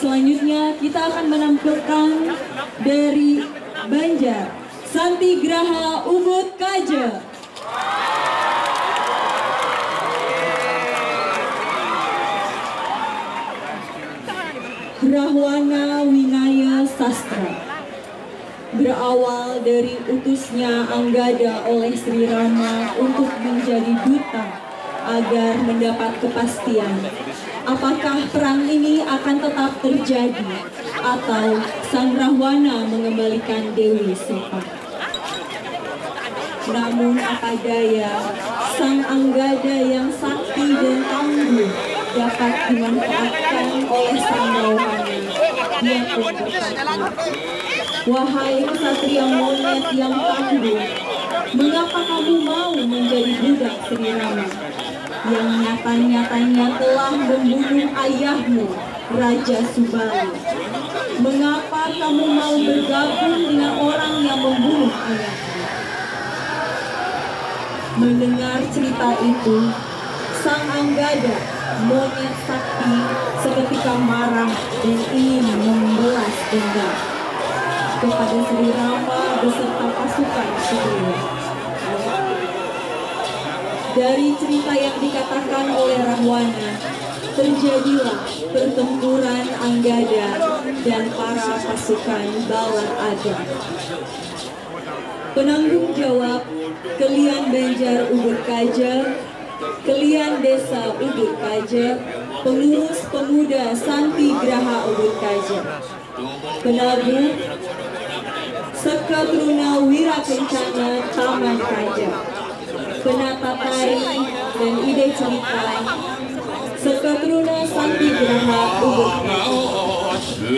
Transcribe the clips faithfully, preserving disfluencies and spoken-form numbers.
selanjutnya kita akan menampilkan dari Banjar Sambahan Ubud Kaja. Rahwana Winaya Sastra berawal dari utusnya Anggada oleh Sri Rama untuk menjadi duta agar mendapat kepastian apakah perang ini akan tetap terjadi atau Sang Rahwana mengembalikan Dewi Sepa. Namun apa daya, Sang Anggada yang sakti dan tangguh dapat dimanfaatkan oleh Sang Rahwana. Dia pun berkata, "Wahai kesatria monyet yang tangguh, mengapa kamu mau menjadi budak Sri Rama yang nyata-nyatanya telah membunuh ayahmu, Raja Subali? Mengapa kamu mau bergabung dengan orang yang membunuh ayahmu?" Mendengar cerita itu, Sang Anggada, monyet sakti, seketika marah dan ingin membalas dendam kepada Sri Rama beserta pasukan sebelumnya. Dari cerita yang dikatakan oleh Rahwana, terjadilah pertempuran Anggada dan para pasukan bawah Ada. Penanggung jawab Kelian Banjar Ubud Kaja, Kelian Desa Ubud Kaja, pengurus pemuda Santi Graha Ubud Kaja, penabuh Sekatruna Wira Kencana Taman Kaja, penata tari dan ide cerita Sekatruna Santi Graha Ubud Kaja.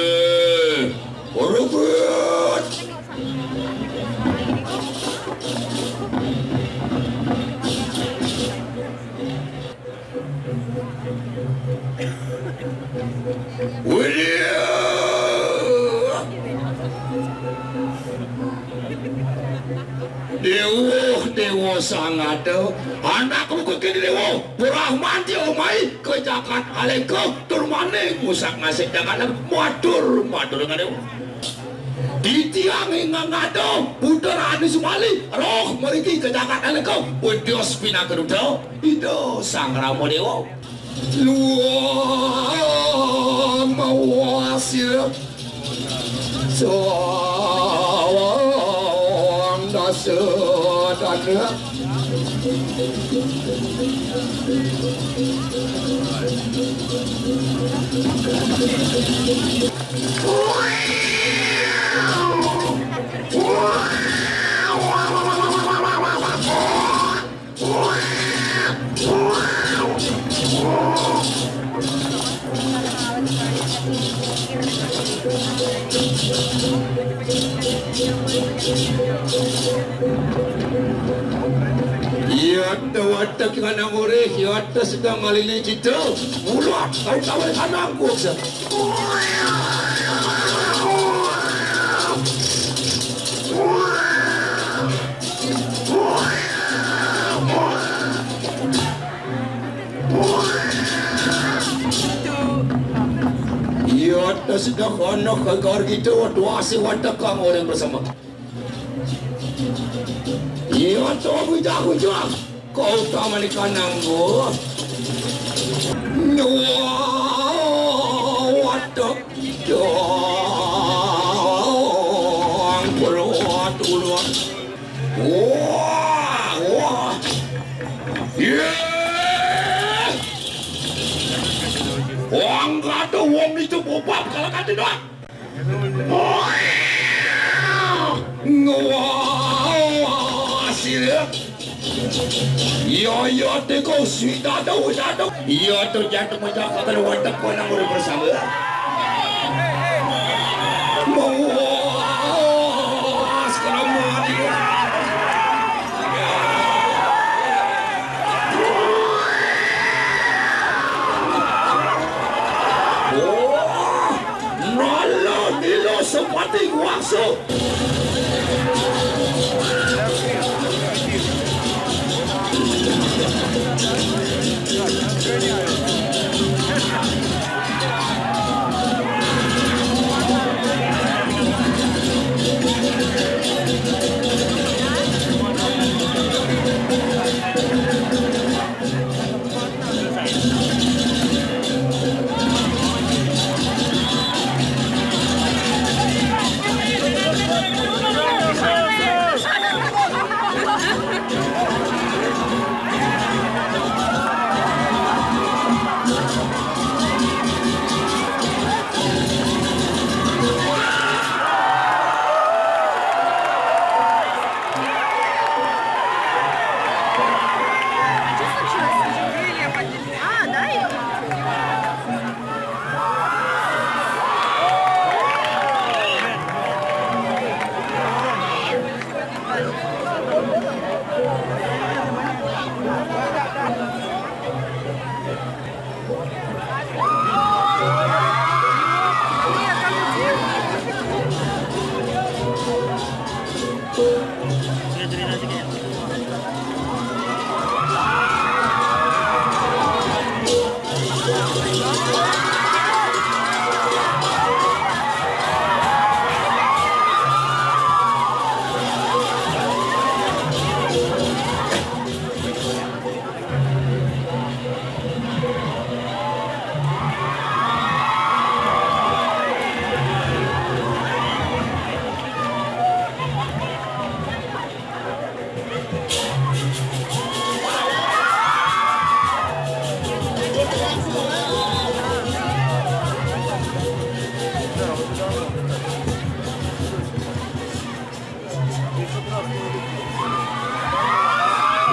Dewa, dewa sangat anakku kekini dewa Brahman dia omai kejakat aleko turmane musak ngasih jangan matur matur dengan dewa di tiang ingang ngado putra anu sumali roh meriki kejakat aleko udios pina kerudo itu sang ramo dewa luar mawasil so sedana Yata watak yang anak oreh, yata sedang malili cita, mulut kau kawal anakku. Yata sedang anak kagar kita, dua si watak kang orang bersama. Iya tu aku jago juga. Kau tak manikan nanggu. Wow, watak dong. Perut dulu. Wah, wah. Yeah. Wang kata wong itu bobab kalau kata doang. Wah. Iya, iya, teko sudah tahu, sudah tahu. Iya, terjatuh macam kata watak kau nak boleh bersama. Mau sekarang mati. Oh, nalo nilo seperti kuasa.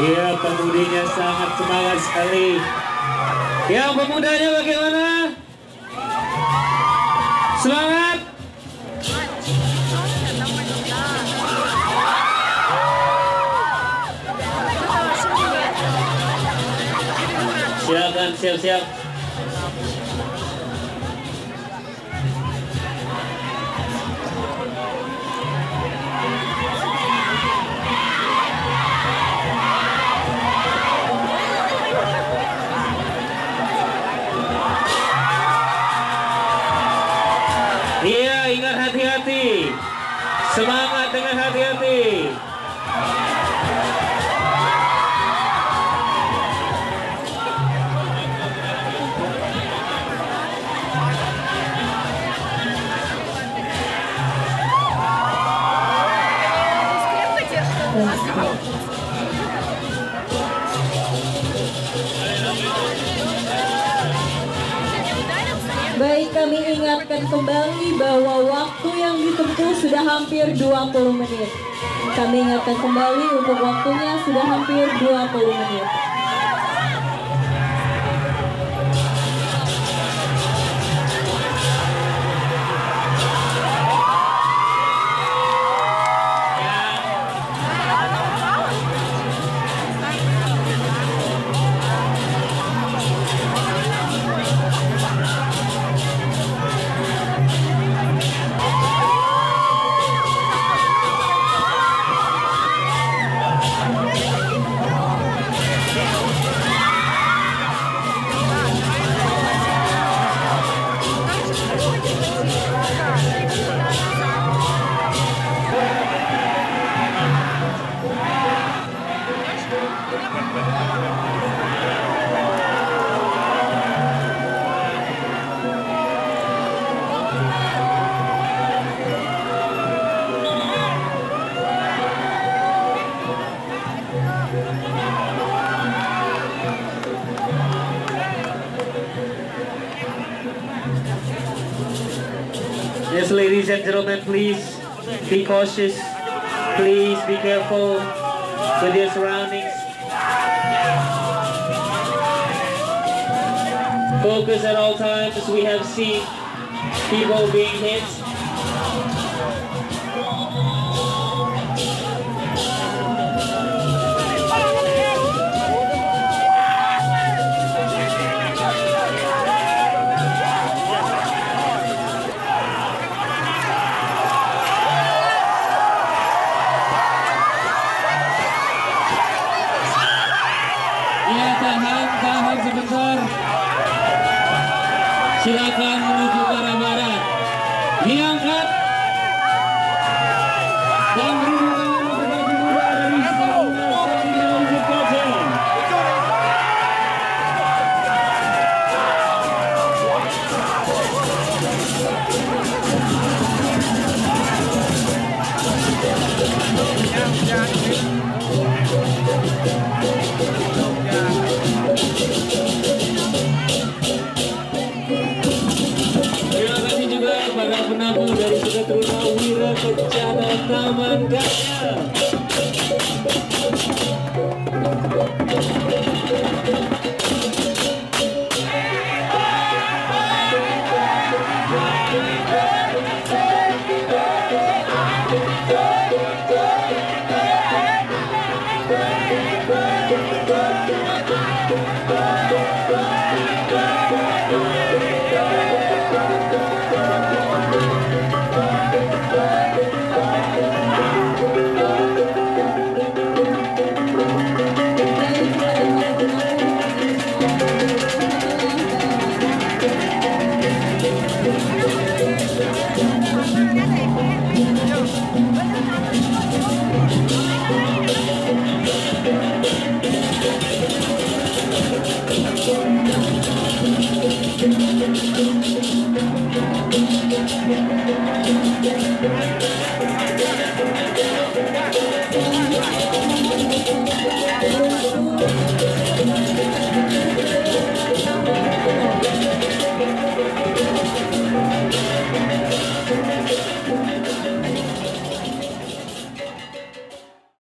Iya, pemudinya sangat semangat sekali. Yang pemudanya bagaimana? Semangat! Silakan siap-siap. Iya, ingat hati-hati. Semangat dengan hati-hati. Baik, kami ingatkan kembali bahwa waktu yang ditempuh sudah hampir dua puluh menit. Kami ingatkan kembali untuk waktunya sudah hampir dua puluh menit. Yes, ladies and gentlemen, please be cautious. Please be careful with your surroundings. Focus at all times. We have seen people being hit. Tahan, tahan sebentar. Silakan menuju ke arah barat. Diangkat dan beri dukungan untuk baju muda dari Banjar Ubud Kaja. Terima kasih juga kepada penabuh dari Sudah Wira Kencana Taman Kaja. Thank you.